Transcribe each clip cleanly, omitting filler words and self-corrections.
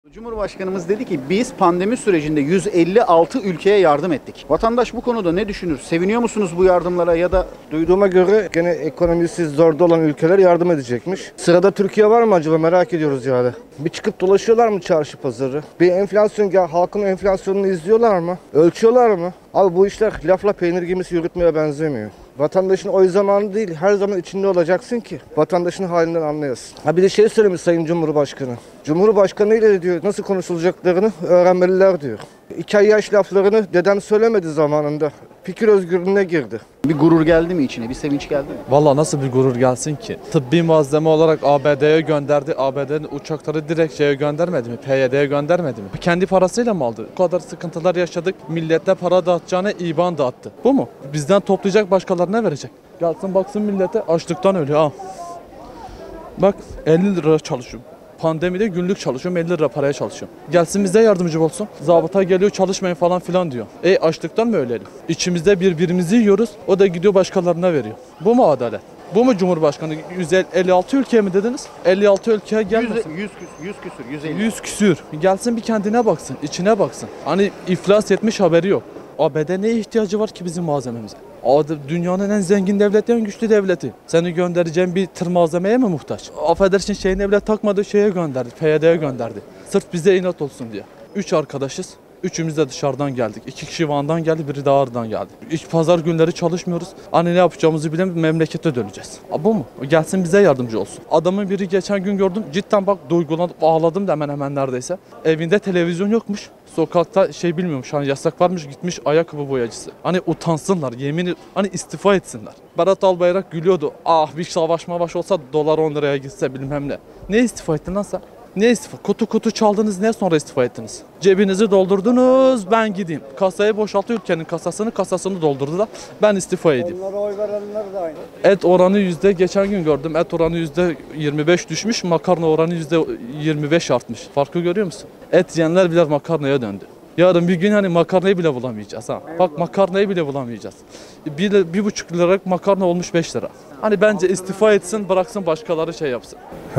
Cumhurbaşkanımız dedi ki biz pandemi sürecinde 156 ülkeye yardım ettik. Vatandaş bu konuda ne düşünür? Seviniyor musunuz bu yardımlara ya da Duyduğuma göre gene ekonomisi zorda olan ülkeler yardım edecekmiş. Sırada Türkiye var mı acaba, merak ediyoruz yani. Bir çıkıp dolaşıyorlar mı çarşı pazarı? Bir enflasyon, halkın enflasyonunu izliyorlar mı? Ölçüyorlar mı? Abi bu işler lafla peynir gemisi yürütmeye benzemiyor. Vatandaşın oy zamanı değil, her zaman içinde olacaksın ki vatandaşın halinden anlayasın. Ha bir de şey söylemiş Sayın Cumhurbaşkanı. Cumhurbaşkanı ile diyor nasıl konuşulacaklarını öğrenmeliler diyor. 2 ay yaş laflarını deden söylemedi zamanında. Fikir özgürlüğüne girdi. bir gurur geldi mi içine? Bir sevinç geldi mi? Valla nasıl bir gurur gelsin ki? Tıbbi malzeme olarak ABD'ye gönderdi. ABD'nin uçakları direkt şeye göndermedi mi? PYD'ye göndermedi mi? Kendi parasıyla mı aldı? O kadar sıkıntılar yaşadık. Millete para dağıtacağına IBAN dağıttı. Bu mu? Bizden toplayacak, başkalarına verecek. Gelsin baksın millete açlıktan ölüyor. Al. Bak 50 lira çalışıyorum. Pandemide günlük çalışıyorum, 50 lira paraya çalışıyorum. Gelsin bize yardımcı olsun. Zabıta geliyor çalışmayın falan filan diyor. Açlıktan mı ölelim? İçimizde birbirimizi yiyoruz, o da gidiyor başkalarına veriyor. Bu mu adalet? Bu mu Cumhurbaşkanı? 156 ülke mi dediniz? 56 ülkeye gelmesin. 100 küsür, 150. 100 küsür. Gelsin bir kendine baksın, içine baksın. Hani iflas etmiş haberi yok. ABD neye ihtiyacı var ki bizim malzememize? Dünyanın en zengin devleti, en güçlü devleti. Seni göndereceğin bir tır malzemeye mi muhtaç? Affedersin şeyini bile takmadığı şeye gönderdi, PYD'ye gönderdi. Sırf bize inat olsun diye. 3 arkadaşız. Üçümüz de dışarıdan geldik. 2 kişi Van'dan geldi, biri de Ağrı'dan geldi. Hiç pazar günleri çalışmıyoruz. Hani ne yapacağımızı bilen memlekete döneceğiz. Bu mu? Gelsin bize yardımcı olsun. Adamın biri geçen gün gördüm. Cidden bak duygulanıp ağladım da hemen neredeyse. Evinde televizyon yokmuş. Sokakta bilmiyormuş, hani yasak varmış, gitmiş ayakkabı boyacısı. Hani utansınlar, yemini hani istifa etsinler. Berat Albayrak gülüyordu. Ah bir savaş olsa dolar 10 liraya gitse bilmem ne. Ne istifa ettin lan sen? Ne istifa? Kutu çaldınız, ne sonra istifa ettiniz? Cebinizi doldurdunuz, ben gideyim. Kasayı boşaltı, ülkenin kasasını doldurdular. Ben istifa edeyim. Onlara oy verenler de aynı. Et oranı geçen gün gördüm. Et oranı %25 düşmüş, makarna oranı %25 artmış. Farkı görüyor musun? Et yiyenler bile makarnaya döndü. Yarın bir gün hani makarnayı bile bulamayacağız ha. Bak makarnayı bile bulamayacağız. 1,5 liralık makarna olmuş 5 lira. Hani bence istifa etsin, bıraksın başkaları yapsın.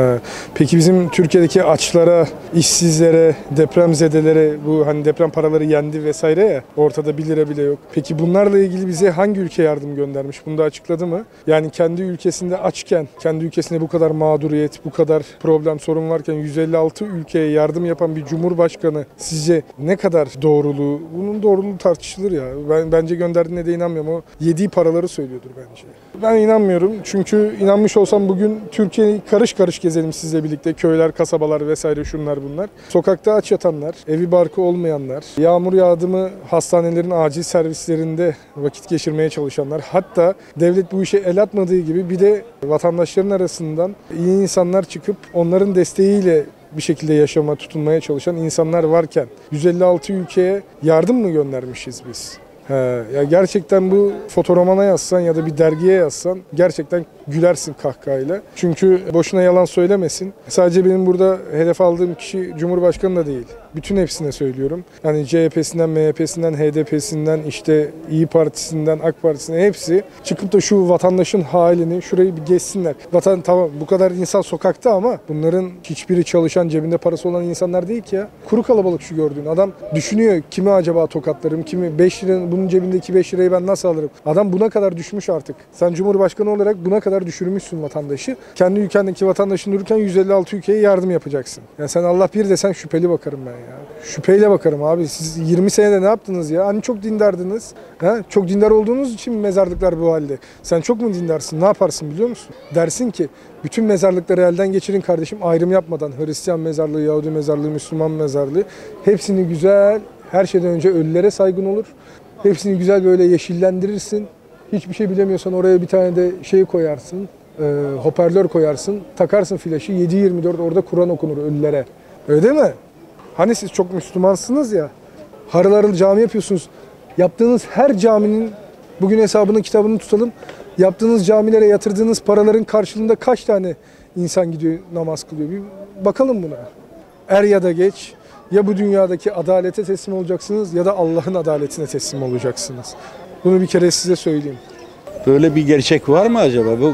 Peki bizim Türkiye'deki açlara, işsizlere, depremzedelere bu hani deprem paraları yendi vesaire ya, ortada 1 lira bile yok. Peki bunlarla ilgili bize hangi ülke yardım göndermiş? Bunu da açıkladı mı? Yani kendi ülkesinde açken, kendi ülkesinde bu kadar mağduriyet, bu kadar problem, sorun varken 156 ülkeye yardım yapan bir cumhurbaşkanı sizce ne kadar doğruluğu? Bunun doğruluğu tartışılır ya. Bence gönderdiğine de inanmıyorum. O yediği paraları söylüyordur bence. Ben inanmıyorum. Çünkü inanmış olsam bugün Türkiye'yi karış karış gezelim sizle birlikte. Köyler, kasabalar vesaire şunlar bunlar. Sokakta aç yatanlar, evi barkı olmayanlar, yağmur yağdı mı hastanelerin acil servislerinde vakit geçirmeye çalışanlar. Hatta devlet bu işe el atmadığı gibi bir de vatandaşların arasından iyi insanlar çıkıp onların desteğiyle bir şekilde yaşama tutunmaya çalışan insanlar varken 156 ülkeye yardım mı göndermişiz biz? Ya gerçekten bu fotoromana yazsan ya da bir dergiye yazsan gerçekten gülersin kahkahayla. Çünkü boşuna yalan söylemesin. Sadece benim burada hedef aldığım kişi Cumhurbaşkanı da değil. Bütün hepsine söylüyorum. Yani CHP'sinden, MHP'sinden, HDP'sinden, İYİ Partisi'nden, AK Partisi'nden hepsi çıkıp da şu vatandaşın halini şurayı bir geçsinler. Tamam bu kadar insan sokakta ama bunların hiçbiri çalışan, cebinde parası olan insanlar değil ki ya. Kuru kalabalık şu gördüğün. Adam düşünüyor kimi acaba tokatlarım, kimi 5 lira, bunun cebindeki 5 lirayı ben nasıl alırım? Adam buna kadar düşmüş artık. Sen Cumhurbaşkanı olarak buna kadar düşürmüşsün vatandaşı. Kendi ülkendeki vatandaşın dururken 156 ülkeye yardım yapacaksın. Ya sen Allah bir desen şüpheli bakarım ben ya. Şüpheyle bakarım abi. Siz 20 senede ne yaptınız ya? Hani çok dindardınız. Çok dindar olduğunuz için mezarlıklar bu halde. Sen çok mu dindarsın? Ne yaparsın biliyor musun? Dersin ki bütün mezarlıkları elden geçirin kardeşim ayrım yapmadan. Hristiyan mezarlığı, Yahudi mezarlığı, Müslüman mezarlığı. Hepsini güzel, her şeyden önce ölülere saygın olur. Hepsini güzel böyle yeşillendirirsin. Hiçbir şey bilemiyorsan oraya bir tane de koyarsın. Hoparlör koyarsın. Takarsın flaşı. 7/24 orada Kur'an okunur ölülere. Öyle değil mi? Hani siz çok Müslümansınız ya. Harıl harıl cami yapıyorsunuz. Yaptığınız her caminin bugün hesabını kitabını tutalım. Yaptığınız camilere yatırdığınız paraların karşılığında kaç tane insan gidiyor namaz kılıyor? Bir bakalım buna. Er ya da geç ya bu dünyadaki adalete teslim olacaksınız ya da Allah'ın adaletine teslim olacaksınız. Bunu bir kere size söyleyeyim. Böyle bir gerçek var mı acaba? Bu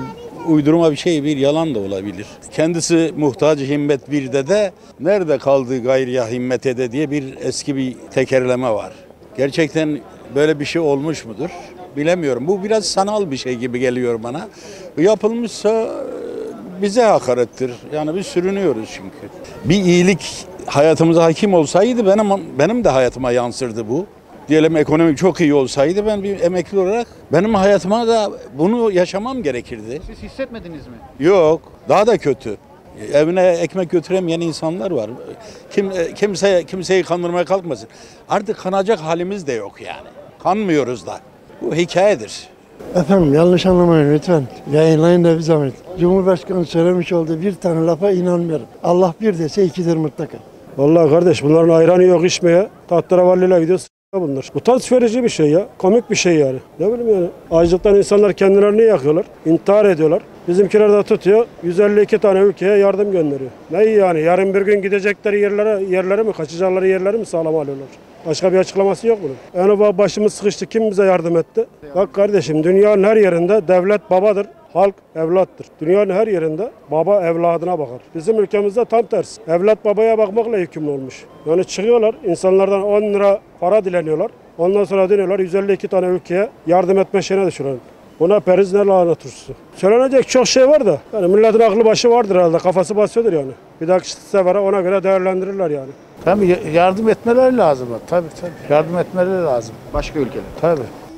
uydurma bir şey, bir yalan da olabilir. Kendisi muhtaç himmet birde de nerede kaldı gayriya himmet ede diye bir eski bir tekerleme var. Gerçekten böyle bir şey olmuş mudur? Bilemiyorum. Bu biraz sanal bir şey gibi geliyor bana. Yapılmışsa bize hakarettir. Yani biz sürünüyoruz çünkü. Bir iyilik hayatımıza hakim olsaydı benim de hayatıma yansırdı bu. Diyelim ekonomik çok iyi olsaydı ben bir emekli olarak benim hayatıma da bunu yaşamam gerekirdi. Siz hissetmediniz mi? Yok, daha da kötü. Evine ekmek götüremeyen insanlar var. Kimseyi kandırmaya kalkmasın. Artık kanacak halimiz de yok yani. Kanmıyoruz da. Bu hikayedir. Efendim yanlış anlamayın lütfen. Yayınlayın da bir zahmet. Cumhurbaşkanı söylemiş olduğu bir tane lafa inanmıyorum. Allah bir dese ikidir mutlaka. Vallahi kardeş bunların ayranı yok içmeye. Tahterevalliyle gidiyor bunlar. Utanç verici bir şey ya. Komik bir şey yani. Ne bileyim yani. Açlıktan insanlar kendilerini yakıyorlar. İntihar ediyorlar. Bizimkiler de tutuyor. 152 tane ülkeye yardım gönderiyor. Ne yani? Yarın bir gün gidecekleri yerleri mi, kaçacakları yerleri mi sağlam alıyorlar? Başka bir açıklaması yok bunun. Yani başımız sıkıştı. Kim bize yardım etti? Bak kardeşim dünyanın her yerinde devlet babadır. Halk evlattır. Dünyanın her yerinde baba evladına bakar. Bizim ülkemizde tam tersi. Evlat babaya bakmakla yükümlü olmuş. Yani çıkıyorlar insanlardan 10 lira para dileniyorlar. Ondan sonra dönüyorlar 152 tane ülkeye yardım etme şeyine düşüren. Buna periz ne lanet turşusu. Söylenecek çok şey var da. Yani milletin aklı başı vardır herhalde. Kafası basıyordur yani. Bir dahaki sefere ona göre değerlendirirler yani. Tabii yardım etmeleri lazım. Tabii. Yardım etmeleri lazım. Başka ülkeler. Tabii.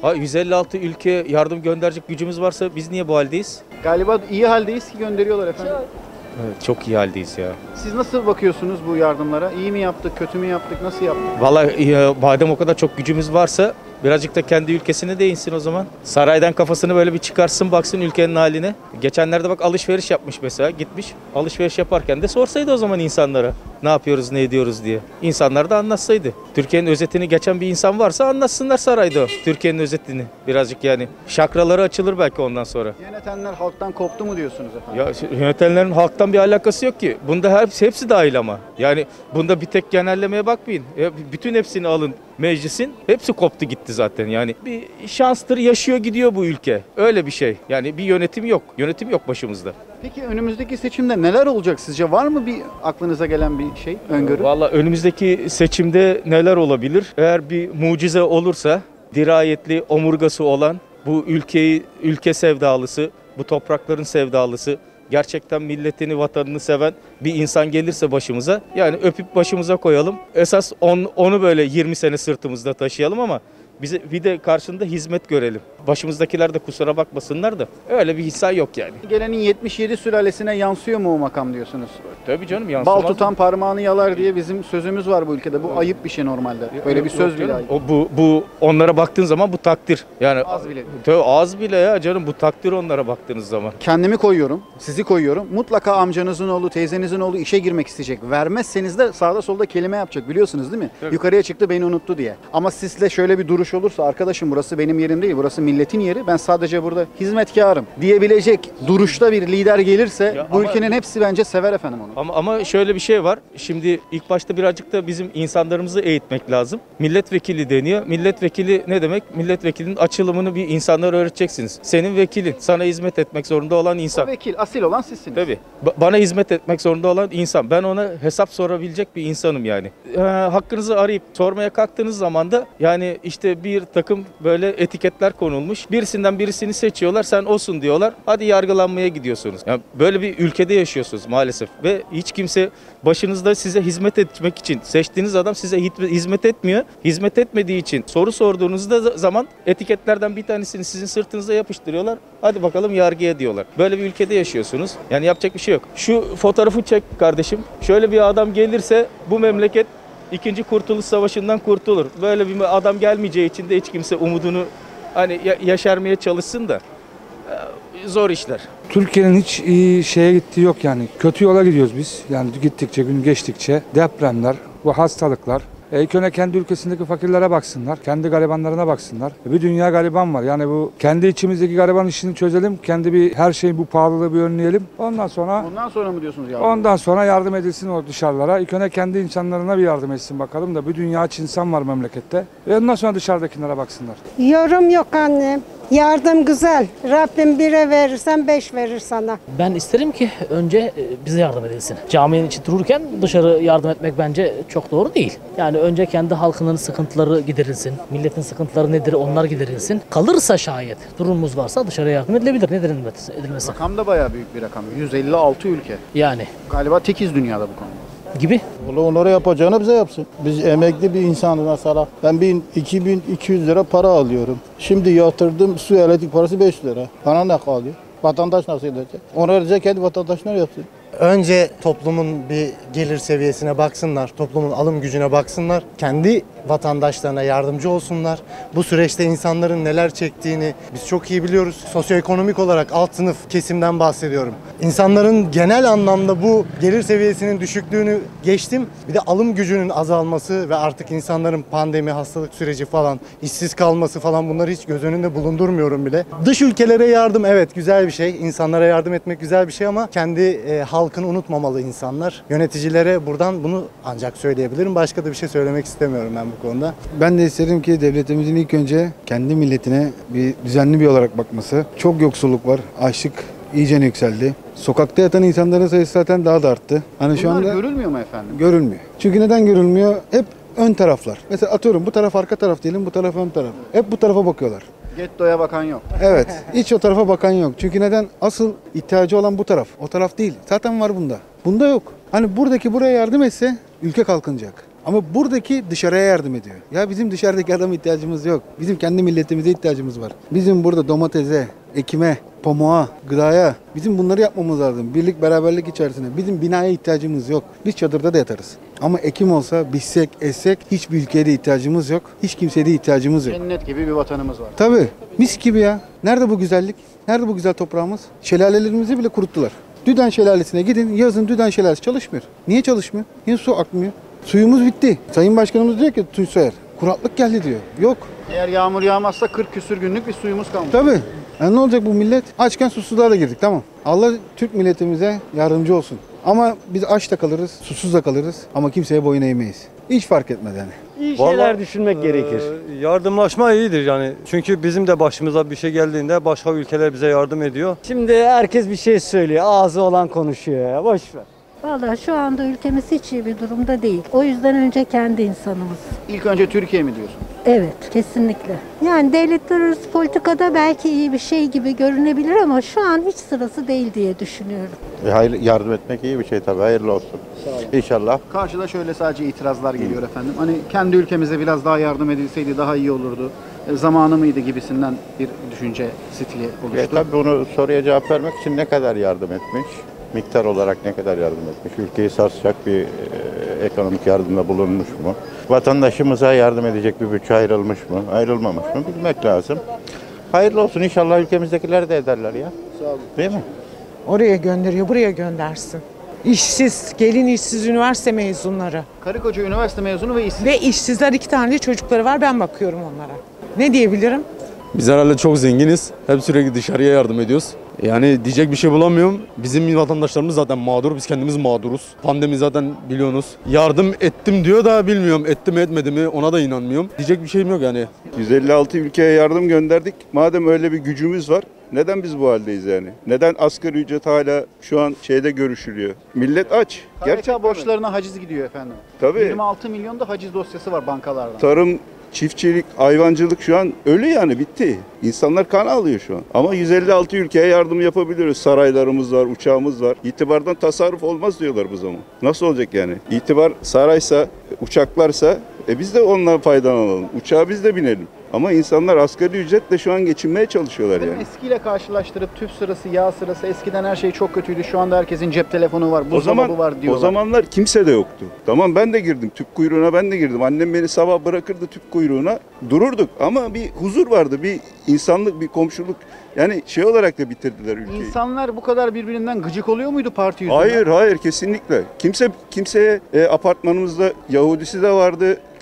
156 ülke yardım gönderecek gücümüz varsa biz niye bu haldeyiz? Galiba iyi haldeyiz ki gönderiyorlar efendim. Evet, çok iyi haldeyiz ya. Siz nasıl bakıyorsunuz bu yardımlara? İyi mi yaptık, kötü mü yaptık, nasıl yaptık? Vallahi madem o kadar çok gücümüz varsa birazcık da kendi ülkesine değinsin o zaman. Saraydan kafasını böyle bir çıkarsın baksın ülkenin haline. Geçenlerde bak alışveriş yapmış mesela gitmiş. Alışveriş yaparken de sorsaydı o zaman insanlara ne yapıyoruz ne ediyoruz diye. İnsanlar da anlatsaydı. Türkiye'nin özetini geçen bir insan varsa anlatsınlar sarayda Türkiye'nin özetini. Birazcık yani şakraları açılır belki ondan sonra. Yönetenler halktan koptu mu diyorsunuz efendim? Ya yönetenlerin halktan bir alakası yok ki. Bunda hepsi dahil ama. Yani bunda bir tek genellemeye bakmayın. Bütün hepsini alın meclisin. Hepsi koptu gitti zaten. Yani bir şanstır yaşıyor gidiyor bu ülke. Öyle bir şey. Yani bir yönetim yok. Yönetim yok başımızda. Peki önümüzdeki seçimde neler olacak sizce? Var mı bir aklınıza gelen bir şey, öngörü? Valla önümüzdeki seçimde neler olabilir? Eğer bir mucize olursa dirayetli, omurgası olan bu ülke sevdalısı, bu toprakların sevdalısı, gerçekten milletini, vatanını seven bir insan gelirse başımıza, yani öpüp başımıza koyalım. Esas onu böyle 20 sene sırtımızda taşıyalım ama bize bir de karşında hizmet görelim. Başımızdakiler de kusura bakmasınlar da öyle bir insan yok yani. Gelenin 77 sülalesine yansıyor mu o makam diyorsunuz? Tabii canım yansımaz. Bal tutan parmağını yalar diye bizim sözümüz var bu ülkede. Bu ayıp bir şey normalde. Böyle bir söz bile ayıp. Bu onlara baktığın zaman bu takdir. Yani Az bile. Tabii az bile ya canım, bu takdir onlara baktığınız zaman. Kendimi koyuyorum, sizi koyuyorum. Mutlaka amcanızın oğlu, teyzenizin oğlu işe girmek isteyecek. Vermezseniz de sağda solda kelime yapacak, biliyorsunuz değil mi? Tabii. Yukarıya çıktı, beni unuttu diye. Ama sizle şöyle bir duruş olursa, arkadaşım burası benim yerim değil, burası milletin yeri. Ben sadece burada hizmetkarım diyebilecek duruşta bir lider gelirse Ya bu ama- ülkenin hepsi bence sever efendim onu. Ama şöyle bir şey var. Şimdi ilk başta birazcık da bizim insanlarımızı eğitmek lazım. Milletvekili deniyor. Milletvekili ne demek? Milletvekilinin açılımını bir insanlara öğreteceksiniz. Senin vekilin, sana hizmet etmek zorunda olan insan. O vekil, asil olan sizsiniz. Tabii. Bana hizmet etmek zorunda olan insan. Ben ona hesap sorabilecek bir insanım yani. Hakkınızı arayıp sormaya kalktığınız zaman da yani işte bir takım böyle etiketler konulmuş. Birisinden birisini seçiyorlar. Sen olsun diyorlar. Hadi yargılanmaya gidiyorsunuz. Yani böyle bir ülkede yaşıyorsunuz maalesef. Ve hiç kimse başınızda size hizmet etmek için seçtiğiniz adam size hizmet etmiyor. Hizmet etmediği için soru sorduğunuzda zaman etiketlerden bir tanesini sizin sırtınıza yapıştırıyorlar. Hadi bakalım yargıya diyorlar. Böyle bir ülkede yaşıyorsunuz. Yani yapacak bir şey yok. Şu fotoğrafı çek kardeşim. Şöyle bir adam gelirse bu memleket İkinci Kurtuluş Savaşı'ndan kurtulur. Böyle bir adam gelmeyeceği için de hiç kimse umudunu hani yaşarmaya çalışsın da zor işler. Türkiye'nin hiç iyi şeye gittiği yok yani. Kötü yola gidiyoruz biz. Yani gittikçe, gün geçtikçe depremler, bu hastalıklar, İlk önce kendi ülkesindeki fakirlere baksınlar. Kendi garibanlarına baksınlar. Bir dünya gariban var. Yani bu kendi içimizdeki gariban işini çözelim. Her şeyin bu pahalılığı bir önleyelim. Ondan sonra mı diyorsunuz yardım? Ondan sonra yardım edilsin o dışarılara. İlk önce kendi insanlarına bir yardım etsin bakalım da bir dünya aç insan var memlekette. Ve ondan sonra dışarıdakilere baksınlar. Yorum yok annem. Yardım güzel. Rabbim 1'e verirsen 5 verir sana. Ben isterim ki önce bize yardım edilsin. Caminin içi dururken dışarı yardım etmek bence çok doğru değil. Yani önce kendi halkının sıkıntıları giderilsin. Milletin sıkıntıları nedir onlar giderilsin. Kalırsa şayet durumumuz varsa dışarıya yardım edilebilir. Nedir edilmesi? Rakam da bayağı büyük bir rakam. 156 ülke. Yani. Galiba tekiz dünyada bu konuda. Gibi. Onlara yapacağını bize yapsın. Biz emekli bir insanız mesela. Ben 2200 lira para alıyorum. Şimdi yatırdım su elektrik parası 5 lira. Bana ne kalıyor? Vatandaş nasıl edecek? Onlar kendi vatandaşlar yapsın. Önce toplumun bir gelir seviyesine baksınlar, toplumun alım gücüne baksınlar, kendi vatandaşlarına yardımcı olsunlar. Bu süreçte insanların neler çektiğini biz çok iyi biliyoruz. Sosyoekonomik olarak alt sınıf kesimden bahsediyorum. İnsanların genel anlamda bu gelir seviyesinin düşüklüğünü geçtim. Bir de alım gücünün azalması ve artık insanların pandemi, hastalık süreci falan, işsiz kalması falan bunları hiç göz önünde bulundurmuyorum bile. Dış ülkelere yardım evet güzel bir şey. İnsanlara yardım etmek güzel bir şey ama kendi halkını unutmamalı insanlar. Yöneticilere buradan bunu ancak söyleyebilirim. Başka da bir şey söylemek istemiyorum ben bu konuda. Ben de isterim ki devletimizin ilk önce kendi milletine bir düzenli bir olarak bakması. Çok yoksulluk var. Açlık iyice yükseldi. Sokakta yatan insanların sayısı zaten daha da arttı. Hani şu anda görülmüyor mu efendim? Görülmüyor. Çünkü neden görülmüyor? Hep ön taraflar. Mesela atıyorum bu taraf arka taraf diyelim, bu taraf ön taraf. Hep bu tarafa bakıyorlar. Getto'ya bakan yok. Evet. Hiç o tarafa bakan yok. Çünkü neden? Asıl ihtiyacı olan bu taraf. O taraf değil. Zaten var bunda. Bunda yok. Hani buradaki buraya yardım etse ülke kalkınacak. Ama buradaki dışarıya yardım ediyor. Ya bizim dışarıdaki adama ihtiyacımız yok. Bizim kendi milletimize ihtiyacımız var. Bizim burada domatese, ekime, pamuğa, gıdaya bizim bunları yapmamız lazım. Birlik beraberlik içerisinde. Bizim binaya ihtiyacımız yok. Biz çadırda da yatarız. Ama ekim olsa, biçsek, essek hiçbir ülkeye de ihtiyacımız yok. Hiç kimseye de ihtiyacımız yok. Cennet gibi bir vatanımız var. Tabii. Mis gibi ya. Nerede bu güzellik? Nerede bu güzel toprağımız? Şelalelerimizi bile kuruttular. Düden Şelalesi'ne gidin. Yazın Düden Şelalesi çalışmıyor. Niye çalışmıyor? Niye su akmıyor? Suyumuz bitti. Sayın Başkanımız diyor ki Tunç Soyer, kuraklık geldi diyor. Yok. Eğer yağmur yağmazsa 40 küsür günlük bir suyumuz kalmış. Tabii. Yani ne olacak bu millet? Açken susuzluğa da girdik tamam. Allah Türk milletimize yardımcı olsun. Ama biz aç da kalırız, susuz da kalırız ama kimseye boyun eğmeyiz. Hiç fark etmez yani. İyi şeyler düşünmek gerekir. Yardımlaşma iyidir yani. Çünkü bizim de başımıza bir şey geldiğinde başka ülkeler bize yardım ediyor. Şimdi herkes bir şey söylüyor. Ağzı olan konuşuyor ya. Boş ver. Vallahi şu anda ülkemiz hiç iyi bir durumda değil. O yüzden önce kendi insanımız. İlk önce Türkiye mi diyorsun? Evet, kesinlikle. Yani devletler arası politikada belki iyi bir şey gibi görünebilir ama şu an hiç sırası değil diye düşünüyorum. Hayır, yardım etmek iyi bir şey tabii. Hayırlı olsun. Sağ olun. İnşallah. Karşıda şöyle sadece itirazlar geliyor efendim. Hani kendi ülkemize biraz daha yardım edilseydi daha iyi olurdu. Zamanı mıydı gibisinden bir düşünce stili oluştu. Tabii bunu soruya cevap vermek için ne kadar yardım etmiş? Miktar olarak ne kadar yardım etmiş? Ülkeyi sarsacak bir ekonomik yardımda bulunmuş mu? Vatandaşımıza yardım edecek bir bütçe ayrılmış mı? Ayrılmamış mı? Bilmek lazım. Hayırlı olsun. İnşallah ülkemizdekiler de ederler ya. Sağ olun. Değil mi? Oraya gönderiyor, buraya göndersin. İşsiz, gelin işsiz üniversite mezunları. Karı koca üniversite mezunu ve işsiz. Ve işsizler 2 tane de çocukları var, ben bakıyorum onlara. Ne diyebilirim? Biz herhalde çok zenginiz. Hep sürekli dışarıya yardım ediyoruz. Yani diyecek bir şey bulamıyorum. Bizim vatandaşlarımız zaten mağdur. Biz kendimiz mağduruz. Pandemi zaten biliyorsunuz. Yardım ettim diyor da bilmiyorum. Etti mi etmedi mi ona da inanmıyorum. Diyecek bir şeyim yok yani. 156 ülkeye yardım gönderdik. Madem öyle bir gücümüz var, neden biz bu haldeyiz yani? Neden asgari ücret hala şu an görüşülüyor? Millet aç. KYK borçlarına haciz gidiyor efendim. Tabii. 26 milyon da haciz dosyası var bankalarda. Tarım, çiftçilik, hayvancılık şu an ölü yani bitti. İnsanlar kan alıyor şu an. Ama 156 ülkeye yardım yapabiliyoruz. Saraylarımız var, uçağımız var. İtibardan tasarruf olmaz diyorlar bu zaman. Nasıl olacak yani? İtibar saraysa, uçaklarsa biz de ondan faydalanalım. Uçağa biz de binelim. Ama insanlar asgari ücretle şu an geçinmeye çalışıyorlar yani. Eskiyle karşılaştırıp tüp sırası, yağ sırası, eskiden her şey çok kötüydü. Şu anda herkesin cep telefonu var, buzdolabı var diyorlar. O zamanlar kimse de yoktu. Tamam ben de girdim, tüp kuyruğuna ben de girdim. Annem beni sabah bırakırdı tüp kuyruğuna. Dururduk ama bir huzur vardı, bir insanlık, bir komşuluk. Yani olarak da bitirdiler ülkeyi. İnsanlar bu kadar birbirinden gıcık oluyor muydu parti yüzünden? Hayır kesinlikle. Kimseye apartmanımızda Yahudisi de vardı,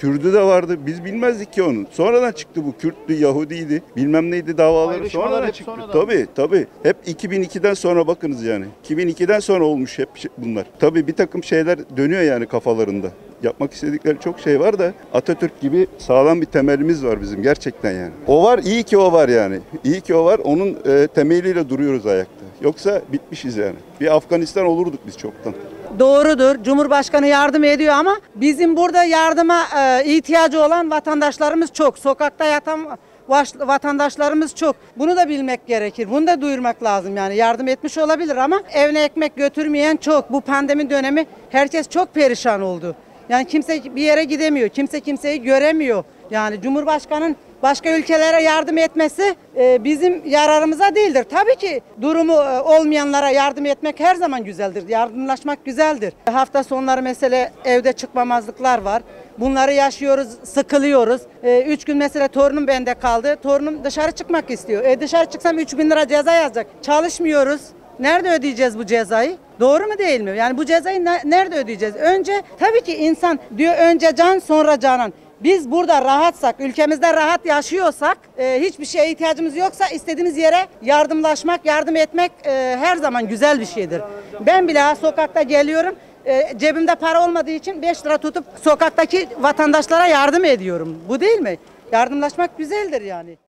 Kürdü de vardı. Biz bilmezdik ki onun. Sonradan çıktı bu. Kürttü, Yahudiydi. Bilmem neydi davaları. Ayrışmalar Sonradan hep çıktı. sonradan. Tabii. Hep 2002'den sonra bakınız yani. 2002'den sonra olmuş hep bunlar. Tabii bir takım şeyler dönüyor yani kafalarında. Yapmak istedikleri çok şey var da Atatürk gibi sağlam bir temelimiz var bizim gerçekten yani. O var, iyi ki o var yani. İyi ki o var. Onun temeliyle duruyoruz ayakta. Yoksa bitmişiz yani. Bir Afganistan olurduk biz çoktan. Doğrudur. Cumhurbaşkanı yardım ediyor ama bizim burada yardıma ihtiyacı olan vatandaşlarımız çok. Sokakta yatan vatandaşlarımız çok. Bunu da bilmek gerekir. Bunu da duyurmak lazım yani. Yardım etmiş olabilir ama evine ekmek götürmeyen çok. Bu pandemi dönemi herkes çok perişan oldu. Yani kimse bir yere gidemiyor. Kimse kimseyi göremiyor. Yani Cumhurbaşkanı'nın başka ülkelere yardım etmesi bizim yararımıza değildir. Tabii ki durumu olmayanlara yardım etmek her zaman güzeldir. Yardımlaşmak güzeldir. Hafta sonları mesela evde çıkmamazlıklar var. Bunları yaşıyoruz, sıkılıyoruz. 3 gün mesela torunum bende kaldı. Torunum dışarı çıkmak istiyor. Dışarı çıksam 3.000 lira ceza yazacak. Çalışmıyoruz. Nerede ödeyeceğiz bu cezayı? Doğru mu değil mi? Yani bu cezayı nerede ödeyeceğiz? Önce tabii ki insan diyor önce can sonra canan. Biz burada rahatsak, ülkemizde rahat yaşıyorsak, hiçbir şeye ihtiyacımız yoksa istediğimiz yere yardımlaşmak, yardım etmek her zaman güzel bir şeydir. Ben bile sokakta geliyorum, cebimde para olmadığı için 5 lira tutup sokaktaki vatandaşlara yardım ediyorum. Bu değil mi? Yardımlaşmak güzeldir yani.